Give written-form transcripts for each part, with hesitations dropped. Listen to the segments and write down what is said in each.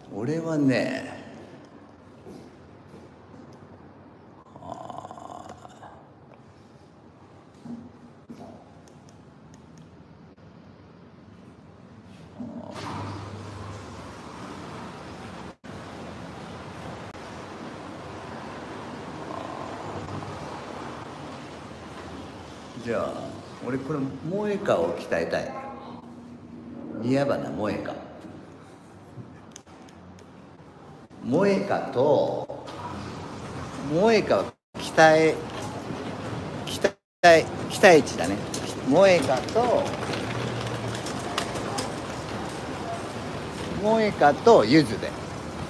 俺はね、じゃあ俺これ萌えかを鍛えたい。煮やばな萌えか。萌えかと萌えかは期待値だね。萌えかとゆずで。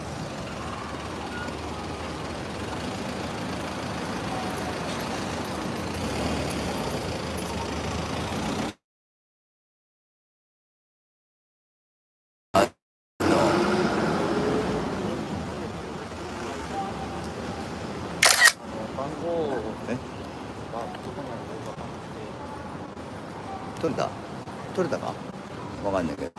番号えはどこにあるか分かんなくて。 取れたか分かんないけど、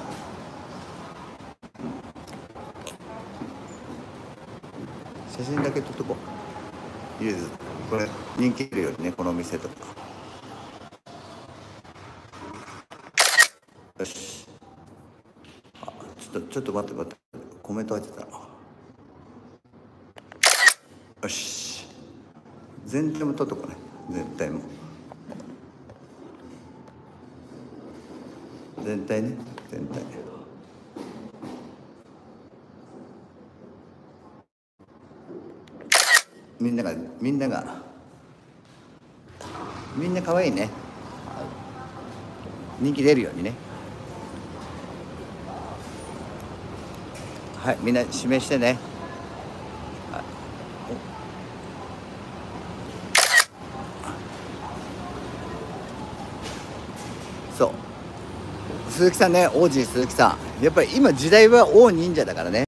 写真だけ撮っとこう。ゆずこれ人気出るよね、この店とか。よし。ちょっと待って、コメント入ってたな。よし、全体も撮っとこうね。全体ね。みんな可愛いね。人気出るようにね。はい、みんな指名してね。そう、鈴木さんね、王子鈴木さん。やっぱり今時代は王忍者だからね。